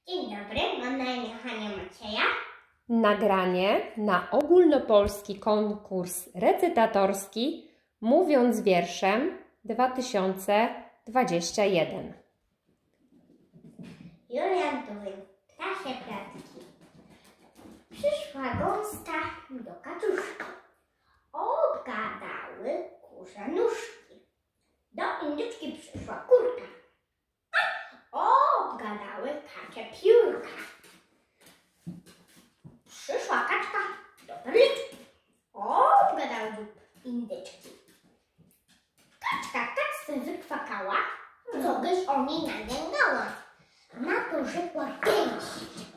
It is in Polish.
Dzień dobry, mam na imię Hania Macieja. Nagranie na ogólnopolski konkurs recytatorski Mówiąc wierszem 2021. Julian Tuwim, ptasie pratki. Przyszła gąska do kaczuszki. Obgadały kurze nóżki. Do indyczki przyszła kurka. Obgadały kacze piórka. Przyszła kaczka do perliczki. Obgadały dziób indyczki. Kaczka tak se wykwakała, co byś o niej nadzięgała. Na to rzekła pięść.